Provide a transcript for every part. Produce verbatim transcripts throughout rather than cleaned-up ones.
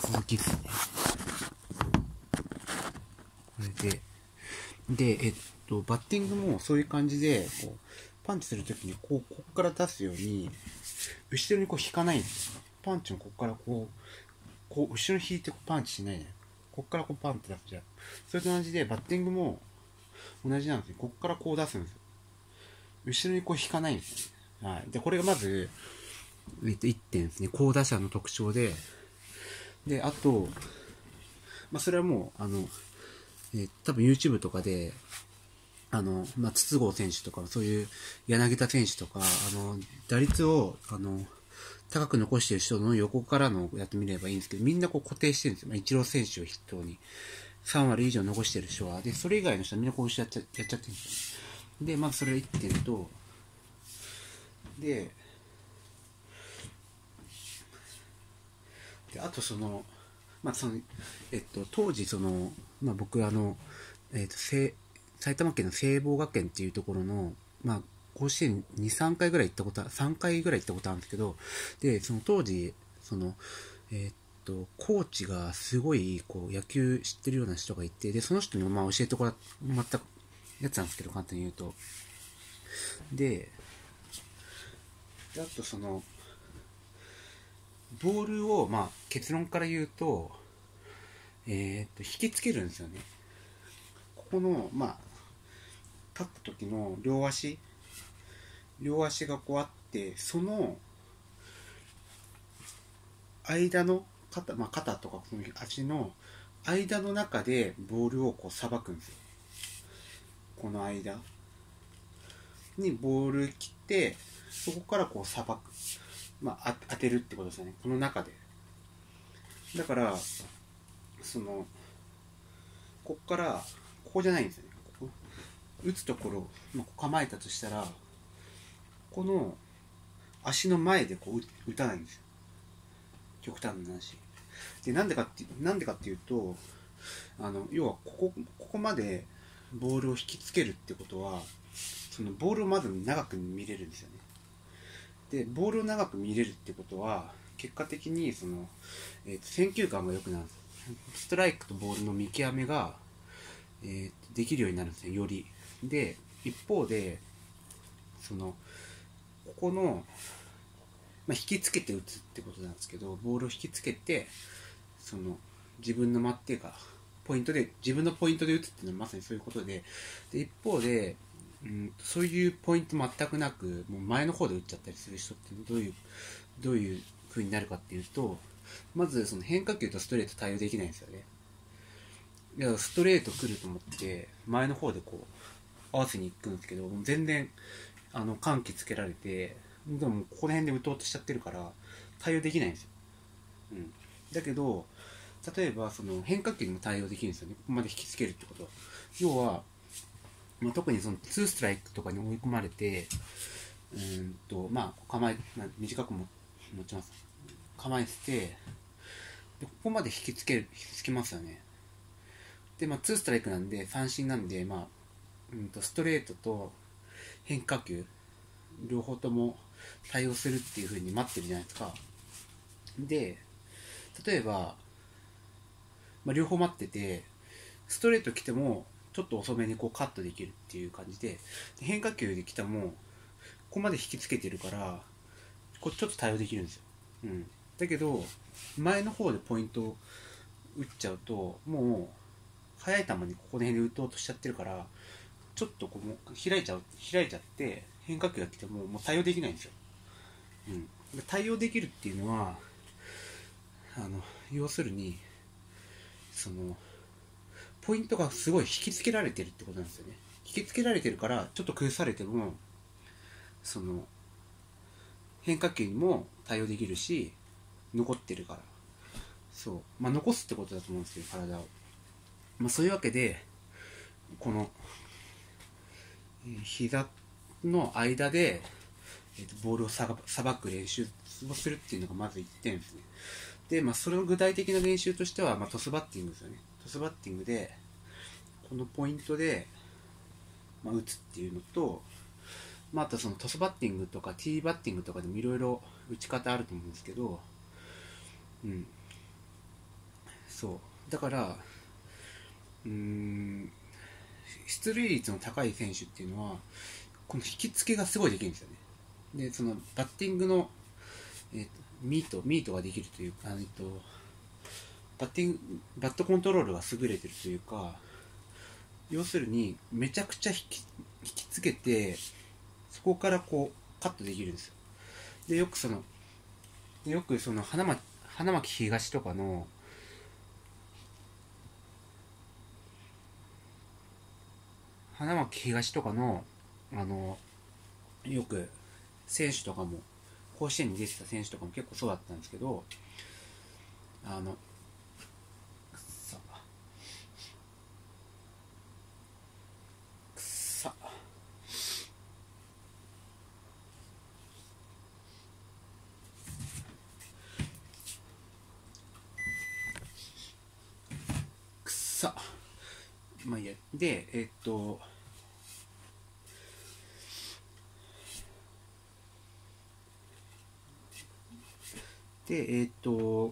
続きですね。これで、で、えっと、バッティングもそういう感じで、こう、パンチするときに、こう、こっから出すように、後ろにこう引かないんですよ。パンチもこっからこう、こう、後ろに引いてこうパンチしないね。こっからこうパンって出すじゃん。そういう感じで、バッティングも同じなんですよ。こっからこう出すんですよ。後ろにこう引かないんですよね。はい。で、これがまず、えっと、いってんですね。好打者の特徴で、で、あと、まあ、それはもう、あの、えー、多分 YouTube とかで、あの、まあ、筒香選手とか、そういう柳田選手とか、あの、打率を、あの、高く残している人の横からのやってみればいいんですけど、みんなこう固定してるんですよ。まあ、イチロー選手を筆頭に。さん割以上残してる人は。で、それ以外の人はみんなこうやっちゃやっちゃってるんですよ。で、まずそれいってんと、で、であとその、まあその、えっと、当時その、まあ僕あの、えっと、埼玉県の聖望学園っていうところの、まあ、甲子園に、さんかいぐらい行ったことは、さんかいぐらい行ったことあるんですけど、で、その当時、その、えーっと、コーチがすごい、こう、野球知ってるような人がいて、で、その人にも、まあ、教えてもらったやつなんですけど、簡単に言うと。で、であと、その、ボールを、まあ、結論から言うと、えーっと、引きつけるんですよね。ここの、まあ、立った時の両足、両足がこうあって、その、間の肩、まあ、肩とかこの足の間の中でボールをこうさばくんですよ。この間にボール切って、そこからこうさばく、まあ、当てるってことですよね。この中で。だからそのここからここじゃないんですよね。ここ打つところ、まあ、構えたとしたら、この足の前でこう打たないんですよ。極端な話で、なんでかってなんでかっていうと、あの要はここここまでボールを引きつけるってことは、そのボールをまず長く見れるんですよね。でボールを長く見れるってことは、結果的にその、えー、と選球眼が良くなるんです。ストライクとボールの見極めが、えー、できるようになるんですね、より。で一方で、そのここの、まあ、引きつけて打つってことなんですけど、ボールを引きつけて、その自分の待ってがポイントで、自分のポイントで打つっていうのはまさにそういうことで、で一方で、うん、そういうポイント全くなく、もう前の方で打っちゃったりする人ってどういうどういう風になるかっていうと、まずその変化球とストレート対応できないんですよね。いやストレート来ると思って前の方でこう合わせに行くんですけど、もう全然あの緩急つけられて、でもここら辺で打とうとしちゃってるから対応できないんですよ。うん、だけど例えばその変化球にも対応できるんですよね。ここまで引きつけるってことは、要は、まあ、特にそのツーストライクとかに追い込まれて、うーんとまあ構え、まあ、短くも持ちます、構えてて、でここまで引きつける引きつけますよね。でまあツーストライクなんで三振なんで、まあうんとストレートと変化球両方とも対応するっていう風に待ってるじゃないですか。で例えば、まあ、両方待ってて、ストレート来てもちょっと遅めにこうカットできるっていう感じで、変化球で来てもここまで引きつけてるからこうちょっと対応できるんですよ。うん、だけど前の方でポイントを打っちゃうと、もう速い球にここら辺で打とうとしちゃってるから、ちょっとこう開いちゃう開いちゃって変化球が来てももう対応できないんですよ。うん、対応できるっていうのは、あの要するにそのポイントがすごい引きつけられてるってことなんですよね。引きつけられてるからちょっと崩されてもその変化球にも対応できるし、残ってるから、そう、まあ、残すってことだと思うんですけど、体を、まあ、そういうわけでこの膝の間で、えー、とボールをさばく練習をするっていうのがまずいってんですね。で、まあ、それの具体的な練習としては、まあ、トスバッティングですよね。トスバッティングでこのポイントで、まあ、打つっていうのと、まあ、あとそのトスバッティングとかティーバッティングとかでもいろいろ打ち方あると思うんですけど、うん、 そうだからうーん出塁率の高い選手っていうのはこの引き付けがすごいできるんですよね。でそのバッティングの、えー、とミートミートができるというか、えー、とバッティングバットコントロールが優れてるというか、要するにめちゃくちゃ引き引きつけてそこからこうカットできるんですよ。でよくそのよくその花巻花巻東とかの花巻東とかのあのよく選手とかも甲子園に出てた選手とかも結構そうだったんですけど、あのささくさまあいいや。でえっとでえっと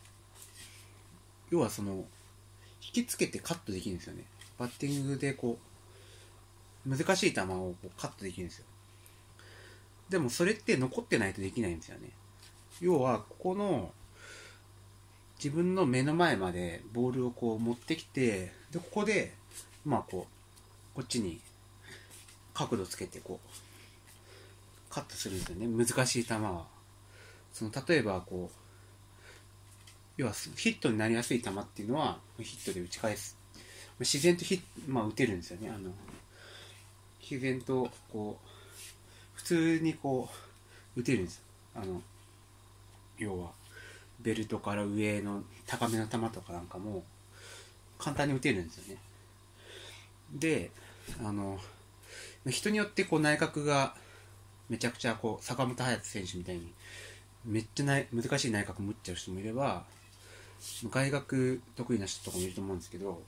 要はその引きつけてカットできるんですよね。バッティングでこう難しい球をこうカットできるんですよ。でもそれって残ってないとできないんですよね。要はここの自分の目の前までボールをこう持ってきて、でここでまあこうこっちに角度つけてこうカットするんですよね。難しい球はその例えばこう要はヒットになりやすい球っていうのはヒットで打ち返す、自然とヒッ、まあ、打てるんですよね。あの自然とこう普通にこう打てるんですよ。あの要はベルトから上の高めの球とかなんかも簡単に打てるんですよね。であの人によってこう内角がめちゃくちゃこう坂本勇人選手みたいにめっちゃない難しい内角打っちゃう人もいれば、外角得意な人とかもいると思うんですけど、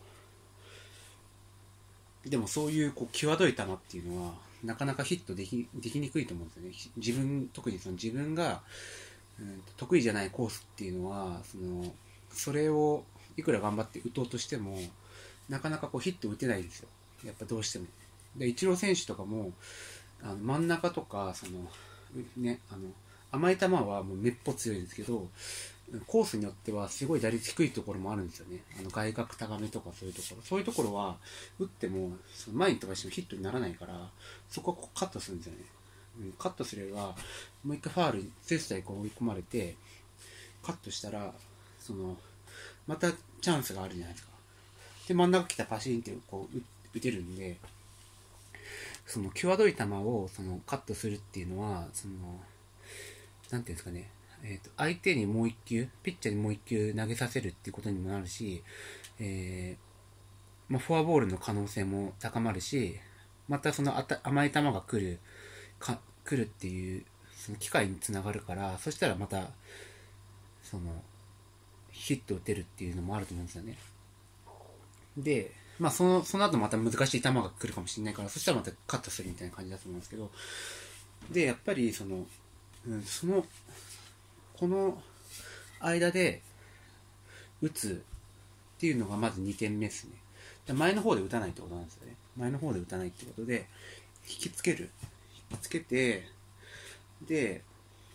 でもそういうこう際どい球っていうのはなかなかヒットでき、できにくいと思うんですよね。自分特にその自分が、うん、得意じゃないコースっていうのはそのそれをいくら頑張って打とうとしてもなかなかこうヒット打てないんですよ。やっぱどうしても。でイチロー選手とかもあの真ん中とかそのねあの甘い球はもうめっぽ強いんですけど、コースによってはすごい打率低いところもあるんですよね。あの外角高めとかそういうところそういうところは打ってもその前に飛ばしてもヒットにならないから、そこはこうカットするんですよね。うん、カットすればもう一回ファールにセーフ対こう追い込まれてカットしたらそのまたチャンスがあるじゃないですか。で真ん中来たらパシーンってこう打てるんで、その際どい球をそのカットするっていうのはそのなんていうんですかね、えーと、相手にもう一球ピッチャーにもう一球投げさせるっていうことにもなるし、えーまあ、フォアボールの可能性も高まるし、またそのあた甘い球が来るか来るっていうその機会につながるから、そしたらまたそのヒット打てるっていうのもあると思うんですよね。でまあそのその後また難しい球が来るかもしれないから、そしたらまたカットするみたいな感じだと思うんですけど、でやっぱりその、うん、そのこの間で打つっていうのがまずにてんめですね。前の方で打たないってことなんですよね。前の方で打たないってことで引きつける引きつけて、で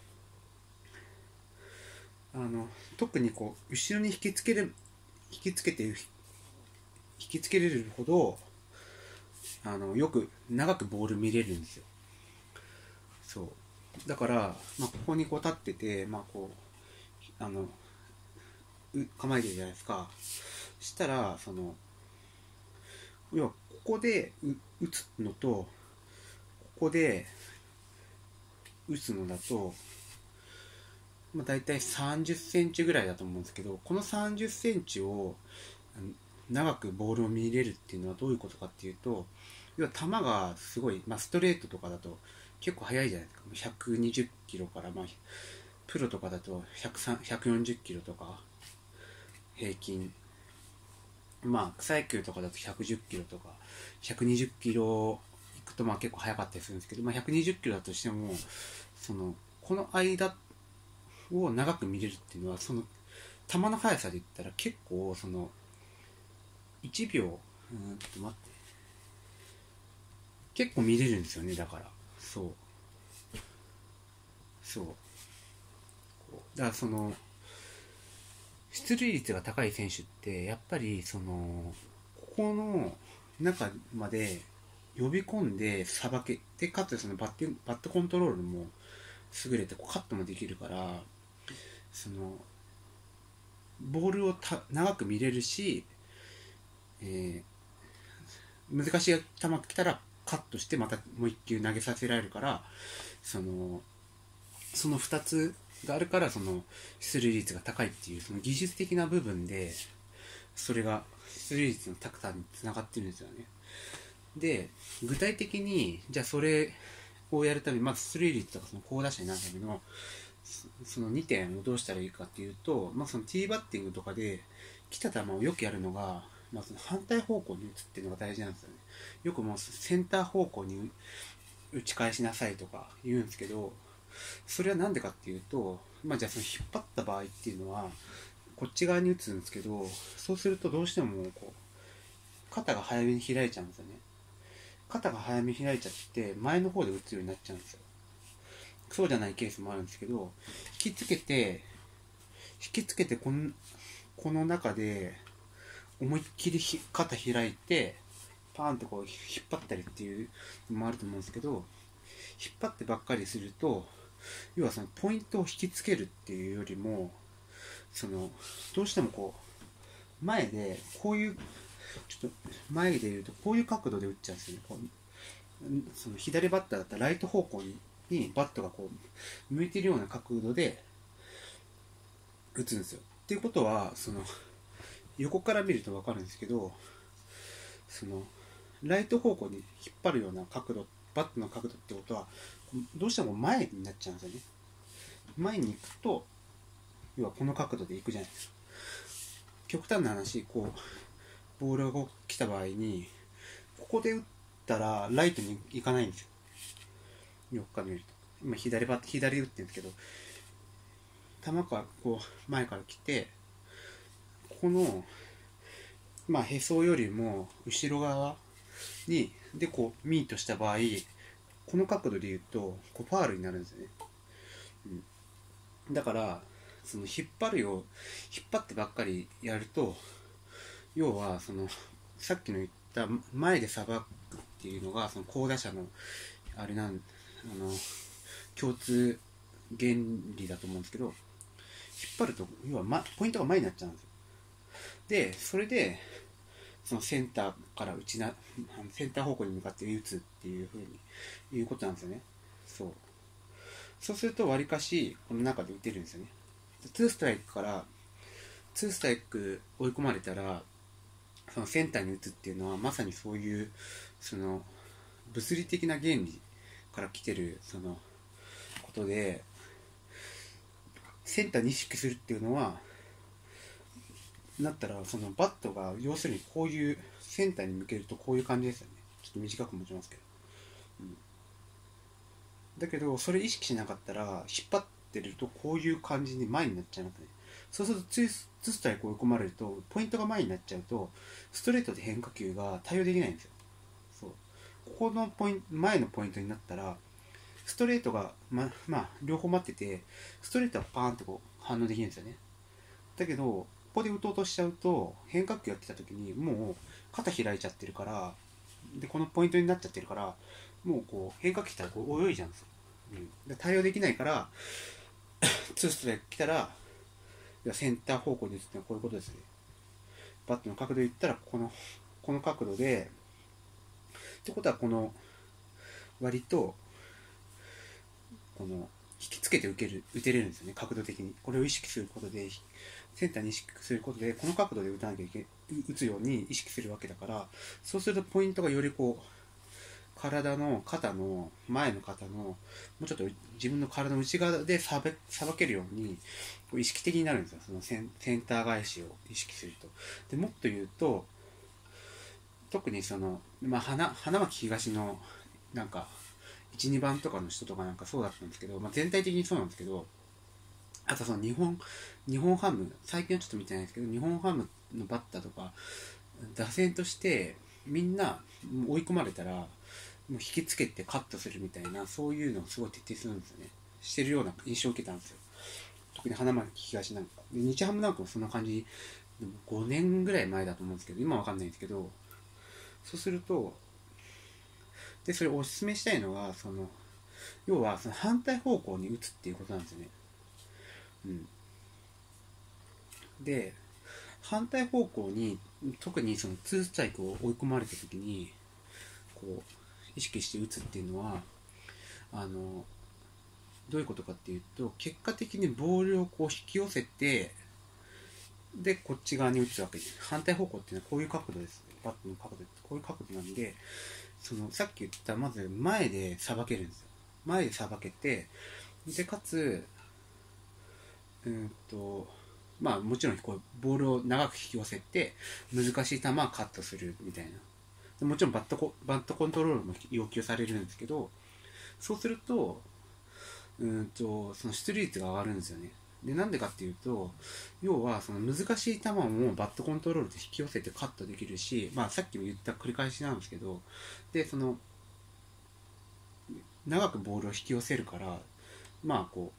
あの特にこう後ろに引きつける引きつけて引きつけれるほどあのよく長くボール見れるんですよ。そうだから、まあ、ここにこう立ってて、まあ、こうあの構えてるじゃないですか。したらその要はここで打つのとここで打つのだと、まあ、大体さんじゅっセンチぐらいだと思うんですけど、このさんじゅっセンチを長くボールを見れるっていうのはどういうことかっていうと、要は球がすごい、まあ、ストレートとかだと結構速いじゃないですか。ひゃくにじゅっキロから、まあ、プロとかだとひゃくよんじゅっキロとか平均、まあ草野球とかだとひゃくじゅっキロとかひゃくにじゅっキロいくとまあ結構速かったりするんですけど、まあ、ひゃくにじゅっキロだとしてもそのこの間を長く見れるっていうのはその球の速さで言ったら結構そのいちびょう、うんちょっと待って、結構見れるんですよね。だからそうそうだからその出塁率が高い選手ってやっぱりそのここの中まで呼び込んでさばけて、かつそのバッティングバットコントロールも優れてこうカットもできるから、そのボールをた長く見れるし、えー、難しい球が来たらカットしてまたもう一球投げさせられるから、そのそのふたつがあるからその出塁率が高いっていう、その技術的な部分でそれが出塁率の高さにつながってるんですよね。で具体的にじゃあそれをやるためにまず出塁率とかその好打者になるためのそのにてんをどうしたらいいかっていうと、まあ、そのティーバッティングとかで来た球をよくやるのが、まあ、その反対方向に打つっていうのが大事なんですよね。よくもうセンター方向に打ち返しなさいとか言うんですけど、それはなんでかっていうと、まあ、じゃあその引っ張った場合っていうのはこっち側に打つんですけど、そうするとどうしてもこう肩が早めに開いちゃうんですよね。肩が早めに開いちゃって前の方で打つようになっちゃうんですよ。そうじゃないケースもあるんですけど、引きつけて引きつけてこのこの中で思いっきり肩開いてパーンってこう引っ張ったりっていうのもあると思うんですけど、引っ張ってばっかりすると、要はそのポイントを引きつけるっていうよりも、そのどうしてもこう前でこういうちょっと前で言うとこういう角度で打っちゃうんですよね。こうその左バッターだったらライト方向ににバットがこう向いてるような角度で打つんですよ。っていうことはその横から見ると分かるんですけど、そのライト方向に引っ張るような角度、バットの角度ってことはどうしても前になっちゃうんですよね。前に行くと要はこの角度で行くじゃないですか。極端な話、こうボールが来た場合にここで打ったらライトに行かないんですよ。よくから見ると今左バッ左打ってるんですけど、球がこう前から来てこのまあへそよりも後ろ側にでこうミートした場合、この角度で言うとこうファールになるんですよね。うん、だからその引っ張るよう引っ張ってばっかりやると、要はそのさっきの言った前でさばくっていうのがその好打者のあれなんあの共通原理だと思うんですけど、引っ張ると要は、ま、ポイントが前になっちゃうんですよ。でそれでそのセンターから打ちなセンター方向に向かって打つっていう風にいうことなんですよね。そうそうするとわりかしこの中で打てるんですよね。ツーストライクからツーストライク追い込まれたらそのセンターに打つっていうのはまさにそういうその物理的な原理から来てるそのことで、センターに意識するっていうのはなったらそのバットが要するにこういうセンターに向けるとこういう感じですよね。ちょっと短く持ちますけど、うん、だけどそれ意識しなかったら引っ張ってるとこういう感じに前になっちゃいますね。そうするとツーストライク追い込まれるとポイントが前になっちゃうとストレートで変化球が対応できないんですよ。そうここのポイント前のポイントになったらストレートがままあ両方待っててストレートはパーンってこう反応できるんですよね。だけどここで打とうとしちゃうと変化球やってた時にもう肩開いちゃってるから、でこのポイントになっちゃってるからもうこう変化球来たらこう泳いじゃうんですよ。うん、で対応できないからツーストライク来たらセンター方向に打つってのはこういうことですね。バットの角度で言ったらこのこの角度でってことはこの割とこの引きつけて打ける打てれるんですよね。角度的にこれを意識することでセンターに意識することでこの角度で打たなきゃいけ打つように意識するわけだから、そうするとポイントがよりこう体の肩の前の肩のもうちょっと自分の体の内側でさばさばけるように意識的になるんですよ。そのセン、センター返しを意識すると。でもっと言うと特にその、まあ、花, 花巻東のなんかいち、にばんとかの人とかなんかそうだったんですけど、まあ、全体的にそうなんですけど、 あとその日本日本ハム、最近はちょっと見てないですけど、日本ハムのバッターとか打線としてみんな追い込まれたらもう引きつけてカットするみたいな、そういうのをすごい徹底するんですよね。してるような印象を受けたんですよ。特に花巻東なんかで、日ハムなんかもそんな感じでもごねんぐらい前だと思うんですけど、今は分かんないんですけど、そうするとでそれをおすすめしたいのは、その要はその反対方向に打つっていうことなんですよね。うん、で反対方向に、特にそのツーストライクを追い込まれた時にこう意識して打つっていうのは、あのどういうことかっていうと、結果的にボールをこう引き寄せて、でこっち側に打つわけです。反対方向っていうのはこういう角度です。バットの角度、こういう角度なんで、そのさっき言ったまず前でさばけるんですよ。前でさばけて、でかつうんとまあもちろんこうボールを長く引き寄せて難しい球はカットするみたいな。もちろんバットコバットコントロールも要求されるんですけど、そうするとうんとその出塁率が上がるんですよね。でなんでかっていうと、要はその難しい球もバットコントロールで引き寄せてカットできるし、まあ、さっきも言った繰り返しなんですけど、でその長くボールを引き寄せるから、まあこ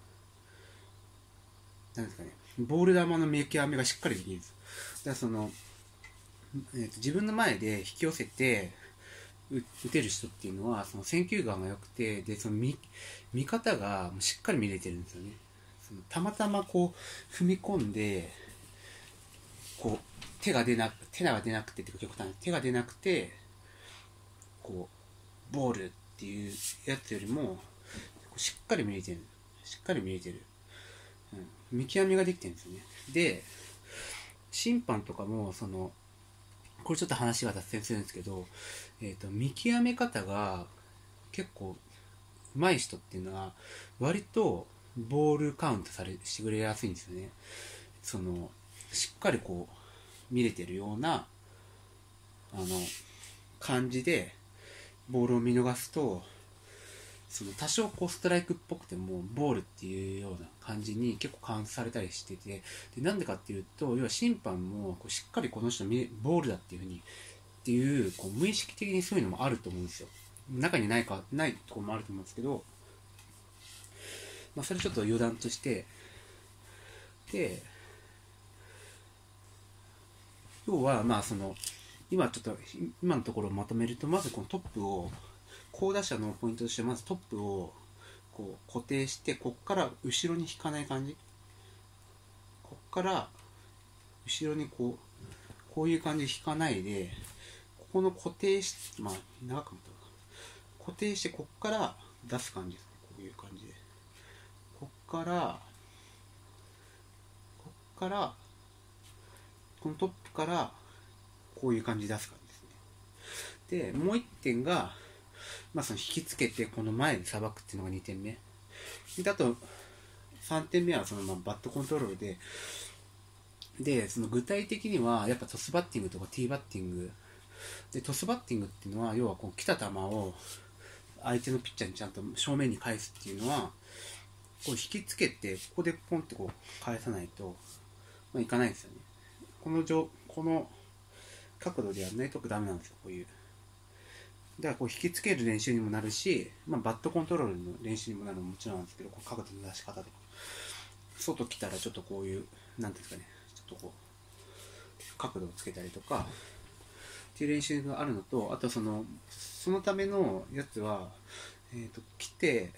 うなんですかね、ボール球の見極めがしっかりできるんです。だからその、えーと自分の前で引き寄せて打てる人っていうのはその選球眼が良くて、でその 見, 見方がしっかり見れてるんですよね。そのたまたまこう踏み込んでこう手が出なく手が出なくてっていうか極端に手が出なくてこうボールっていうやつよりもしっかり見れてるしっかり見れてる、うん、見極めができてるんですよね。で審判とかもそのこれちょっと話が脱線するんですけど、えーと、見極め方が結構上手い人っていうのは割とボールカウントされしてくれやすいんですよね。そのしっかりこう見れてるようなあの感じでボールを見逃すと、その多少こうストライクっぽくてもボールっていうような感じに結構カウントされたりしてて、でなんでかっていうと、要は審判もこうしっかりこの人ボールだっていうふうにっていうこう無意識的にそういうのもあると思うんですよ。中にないかないところもあると思うんですけど、まあ、それちょっと余談として、で要はまあその今ちょっと今のところをまとめると、まずこのトップを好打者のポイントとして、まずトップをこう固定して、こっから後ろに引かない感じ、こっから後ろにこうこういう感じで引かないで、ここの固定しまあ長くも固定してこっから出す感じですね。こういう感じでこっからこっからこのトップからこういう感じで出す感じですね。でもういってんが、まあ、その引きつけてこの前でさばくっていうのがにてんめで、あとさんてんめはそのまあバットコントロールで、でその具体的にはやっぱトスバッティングとかティーバッティングで、トスバッティングっていうのは要はこう来た球を相手のピッチャーにちゃんと正面に返すっていうのは、こう引きつけてここでポンってこう返さないと、まあ、いかないんですよね。この上この角度でやらないとダメなんですよ。こういうだからこう引きつける練習にもなるし、まあ、バットコントロールの練習にもなるのももちろんなんですけど、こう角度の出し方とか外来たらちょっとこういうなんていうんですかね、ちょっとこう角度をつけたりとかっていう練習があるのと、あとそのそのためのやつは、えー、と来て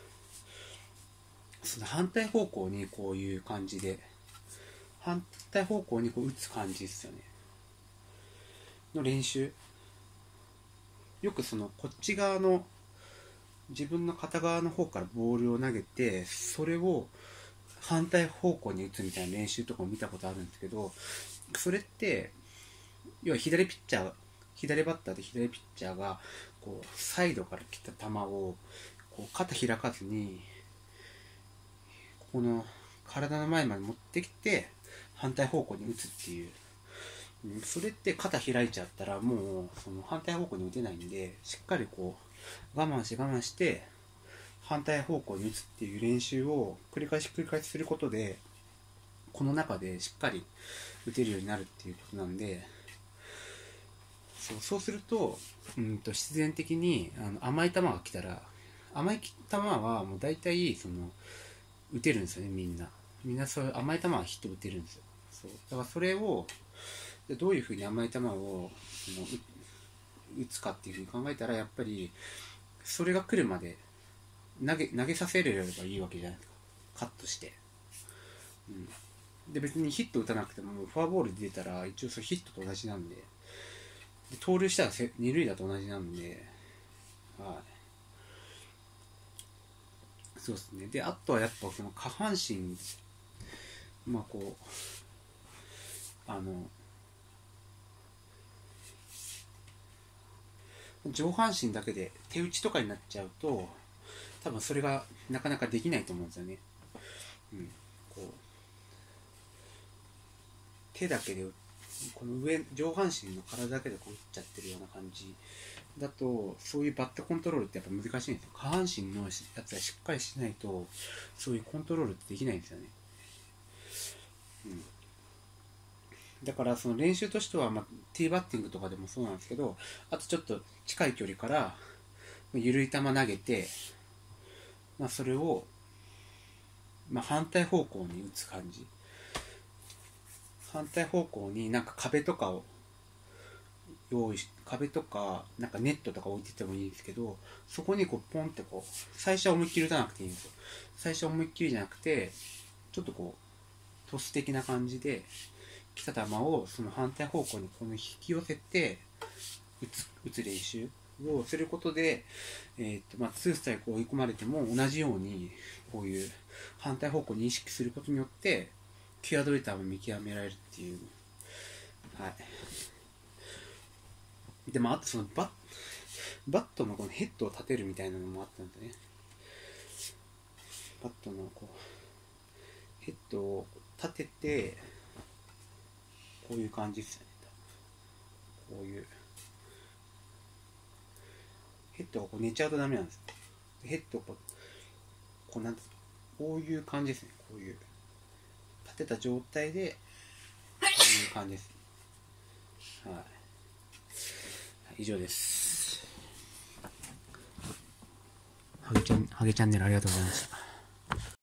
その反対方向にこういう感じで反対方向にこう打つ感じですよねの練習。よくそのこっち側の自分の片側の方からボールを投げて、それを反対方向に打つみたいな練習とかも見たことあるんですけど、それって要は左ピッチャー左バッターで左ピッチャーがこうサイドから来た球をこう肩開かずにここの体の前まで持ってきて反対方向に打つっていう、それって肩開いちゃったらもうその反対方向に打てないんで、しっかりこう我慢して我慢して反対方向に打つっていう練習を繰り返し繰り返しすることで、この中でしっかり打てるようになるっていうことなんで、そう、そうすると、うんと必然的にあの甘い球が来たら、甘い球はもう大体その打てるんですよね。みんなみんなそういう甘い球はヒット打てるんですよ。そうだからそれをどういうふうに甘い球をその打つかっていうふうに考えたら、やっぱりそれが来るまで投げ投げさせれればいいわけじゃないですか。カットして、うん、で別にヒット打たなくてもフォアボールで出たら一応それヒットと同じなんで、で盗塁したら二塁打と同じなんで、はい、そうですね。であとはやっぱその下半身、まあこうあの上半身だけで手打ちとかになっちゃうと、多分それがなかなかできないと思うんですよね。うん、こう手だけでこの上上半身の体だけでこう打っちゃってるような感じだと、そういうバットコントロールってやっぱ難しいんですよ。下半身のやつはしっかりしないとそういうコントロールってできないんですよね。うん、だからその練習としては、まあ、ティーバッティングとかでもそうなんですけど、あとちょっと近い距離から緩い球投げて、まあ、それを、まあ、反対方向に打つ感じ。反対方向になんか壁とかを用意し、壁とかなんかネットとか置いててもいいんですけど、そこにこうポンってこう、最初は思いっきり打たなくていいんですよ。最初は思いっきりじゃなくて、ちょっとこうトス的な感じで来た球をその反対方向にこの引き寄せて打つ、打つ練習をすることで、えーとまあ、ツーストライク追い込まれても同じようにこういう反対方向に意識することによって際どい球を見極められるっていう。はい。でもあとそのバッバットのこのヘッドを立てるみたいなのもあったんでね。バットのこうヘッドを立てて、こういう感じですよね。こういうヘッドがこう寝ちゃうとダメなんです。ヘッドをこう、こうなんですか、こういう感じですね。こういう立てた状態でこういう感じです。はい。以上です。ハゲちゃん、ハゲチャンネルありがとうございました。